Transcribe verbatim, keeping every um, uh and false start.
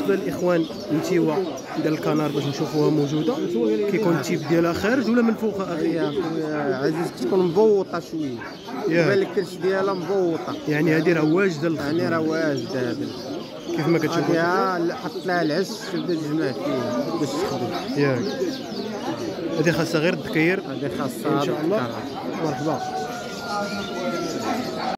بالنسبه للاخوان التيوا ديال الكنار باش نشوفوها موجوده، كيكون التيب ديالها خارج ولا من فوق اخي؟ هي عزيز كتكون مبوطه شويه، يبان لك الكرش ديالها مبوطه، يعني هذه راه واجده للخدمه، يعني راه واجده هذه كيف ما كتشوف. هذه حط لها العش تبدا تجمع فيه باش تخدم. ياك هذه خاصها غير الذكير هذه خاصها ان شاء الله. مرحبا.